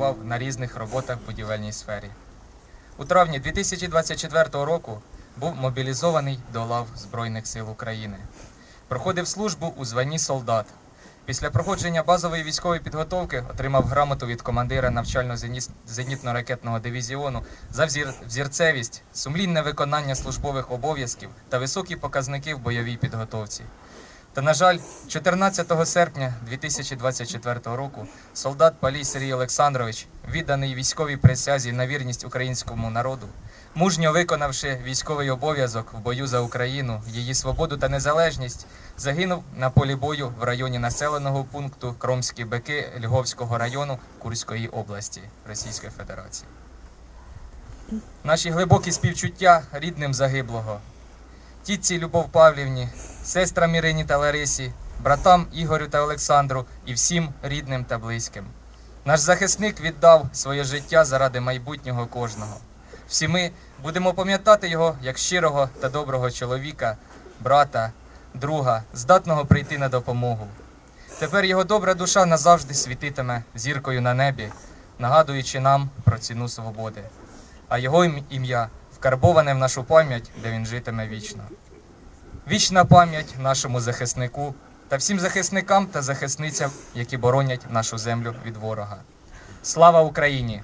працював на різних роботах в будівельній сфері. У травні 2024 року був мобілізований до лав Збройних сил України. Проходив службу у званні солдат. Після проходження базової військової підготовки отримав грамоту від командира навчально-зенітно-ракетного дивізіону за взірцевість, сумлінне виконання службових обов'язків та високі показники в бойовій підготовці. Та, на жаль, 14 серпня 2024 року солдат Палій Сергій Олександрович, відданий військовій присязі на вірність українському народу, мужньо виконавши військовий обов'язок в бою за Україну, її свободу та незалежність, загинув на полі бою в районі населеного пункту Кромські Бики Львовського району Курської області Російської Федерації. Наші глибокі співчуття рідним загиблого, тітці Любов Павлівні, сестрам Ірині та Ларисі, братам Ігорю та Олександру і всім рідним та близьким. Наш захисник віддав своє життя заради майбутнього кожного. Всі ми будемо пам'ятати його як щирого та доброго чоловіка, брата, друга, здатного прийти на допомогу. Тепер його добра душа назавжди світитиме зіркою на небі, нагадуючи нам про ціну свободи. А його ім'я вкарбоване в нашу пам'ять, де він житиме вічно. Вічна пам'ять нашому захиснику та всім захисникам та захисницям, які боронять нашу землю від ворога. Слава Україні!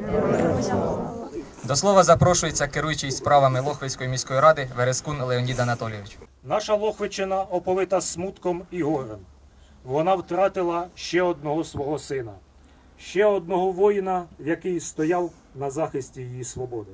До слова запрошується керуючий справами Лохвицької міської ради Верескун Леонід Анатолійович. Наша Лохвиччина оповита смутком і горем. Вона втратила ще одного свого сина, ще одного воїна, який стояв на захисті її свободи.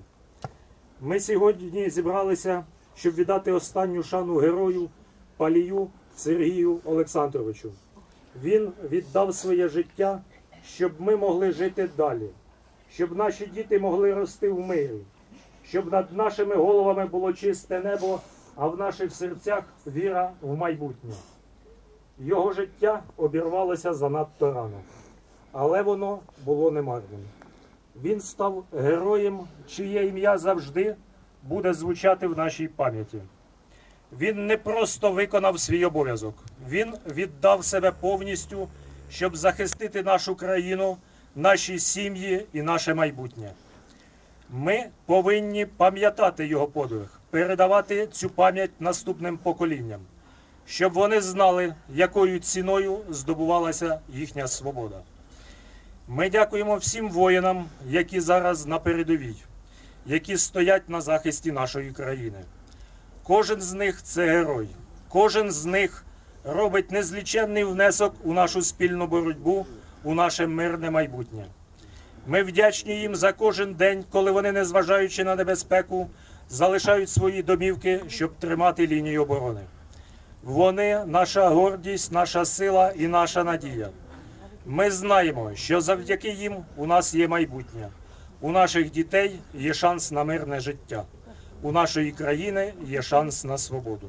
Ми сьогодні зібралися, щоб віддати останню шану герою Палію Сергію Олександровичу. Він віддав своє життя, щоб ми могли жити далі, щоб наші діти могли рости в мирі, щоб над нашими головами було чисте небо, а в наших серцях віра в майбутнє. Його життя обірвалося занадто рано, але воно було немарним. Він став героєм, чиє ім'я завжди буде звучати в нашій пам'яті. Він не просто виконав свій обов'язок, він віддав себе повністю, щоб захистити нашу країну, наші сім'ї і наше майбутнє. Ми повинні пам'ятати його подвиг, передавати цю пам'ять наступним поколінням, щоб вони знали, якою ціною здобувалася їхня свобода. Ми дякуємо всім воїнам, які зараз на передовій, які стоять на захисті нашої країни. Кожен з них – це герой, кожен з них робить незліченний внесок у нашу спільну боротьбу, у наше мирне майбутнє. Ми вдячні їм за кожен день, коли вони, незважаючи на небезпеку, залишають свої домівки, щоб тримати лінію оборони. Вони – наша гордість, наша сила і наша надія. Ми знаємо, що завдяки їм у нас є майбутнє. У наших дітей є шанс на мирне життя. У нашої країни є шанс на свободу.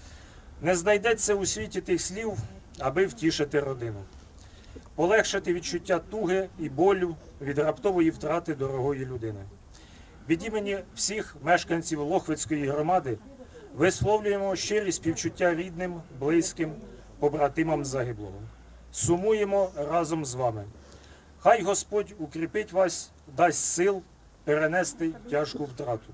Не знайдеться у світі тих слів, аби втішити родину. Полегшити відчуття туги і болю від раптової втрати дорогої людини. Від імені всіх мешканців Лохвицької громади висловлюємо щирі співчуття рідним, близьким, побратимам загиблого. Сумуємо разом з вами. Хай Господь укріпить вас, дасть сил перенести тяжку втрату.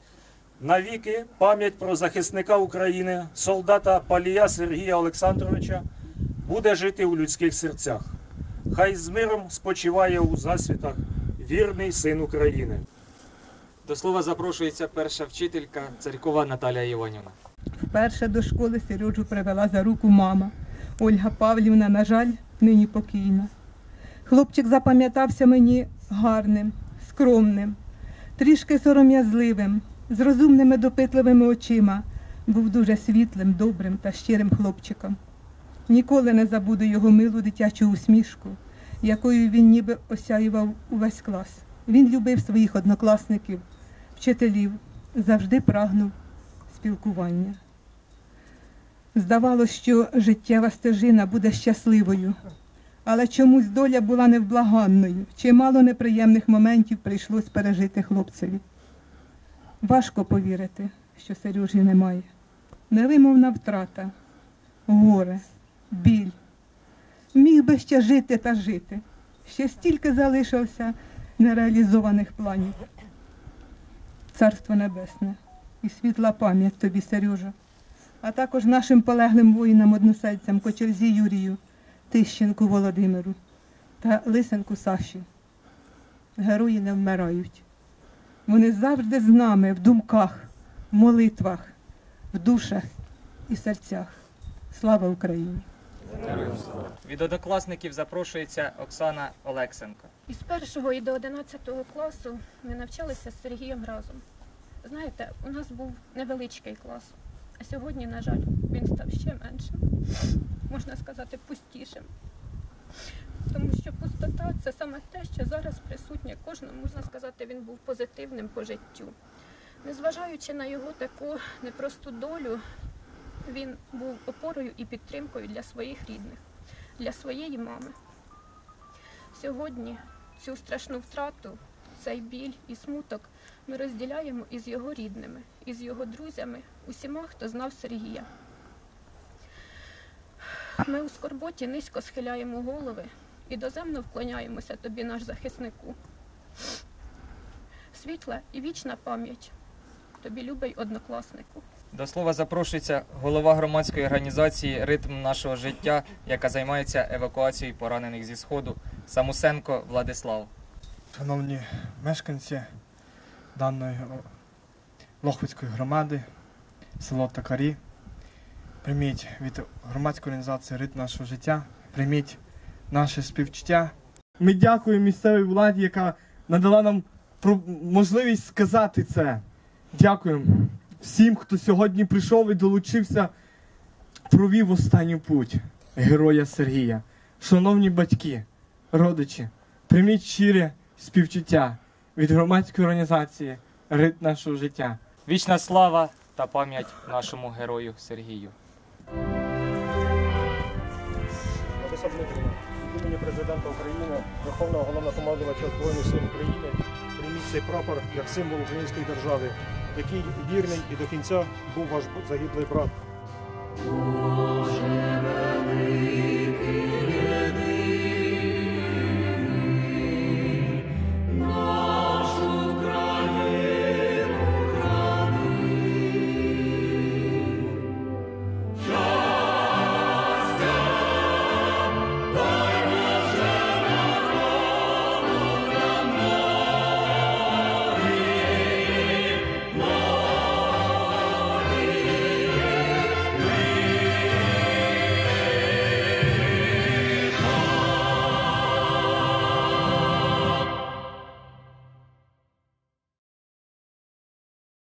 Навіки пам'ять про захисника України, солдата Палія Сергія Олександровича, буде жити у людських серцях. Хай з миром спочиває у засвітах вірний син України. До слова запрошується перша вчителька Царькова Наталія Іванівна. Вперше до школи Сережу привела за руку мама. Ольга Павлівна, на жаль, нині покійна. Хлопчик запам'ятався мені гарним, скромним, трішки сором'язливим, з розумними допитливими очима. Був дуже світлим, добрим та щирим хлопчиком. Ніколи не забуду його милу дитячу усмішку, якою він ніби осяював увесь клас. Він любив своїх однокласників, вчителів, завжди прагнув спілкування. Здавалося, що життєва стежина буде щасливою, але чомусь доля була невблаганною. Чимало неприємних моментів прийшлось пережити хлопцеві. Важко повірити, що Сережі немає. Невимовна втрата, горе, біль. Міг би ще жити та жити. Ще стільки залишилося нереалізованих планів. Царство Небесне і світла пам'ять тобі, Сережа, а також нашим полеглим воїнам-односельцям Кочерзі Юрію, Тищенку Володимиру та Лисенку Саші. Герої не вмирають. Вони завжди з нами в думках, в молитвах, в душах і серцях. Слава Україні! Від однокласників запрошується Оксана Олексенко. Із 1 і до 11 класу ми навчалися з Сергієм разом. Знаєте, у нас був невеличкий клас, а сьогодні, на жаль, він став ще меншим, можна сказати, пустішим. Тому що пустота – це саме те, що зараз присутнє кожному, можна сказати, він був позитивним по життю. Незважаючи на його таку непросту долю, він був опорою і підтримкою для своїх рідних, для своєї мами. Сьогодні цю страшну втрату, цей біль і смуток ми розділяємо із його рідними, із його друзями, усіма, хто знав Сергія. Ми у скорботі низько схиляємо голови і доземно вклоняємося тобі, наш захиснику. Світла і вічна пам'ять тобі, любий однокласнику. До слова запрошується голова громадської організації «Ритм нашого життя», яка займається евакуацією поранених зі Сходу, Самусенко Владислав. Шановні мешканці даної Лохвицької громади, село Токарі, прийміть від громадської організації «Ритм нашого життя», прийміть наше співчуття. Ми дякуємо місцевій владі, яка надала нам можливість сказати це. Дякуємо всім, хто сьогодні прийшов і долучився, провів останню путь героя Сергія. Шановні батьки, родичі, прийміть щире співчуття від громадської організації «Ритм нашого життя». Вічна слава та пам'ять нашому герою Сергію. Лариса Дмитрівна, від імені Президента України, Верховного Головнокомандувача Збройних сил України, прийміть цей прапор як символ української держави, який вірний і до кінця був ваш загиблий брат.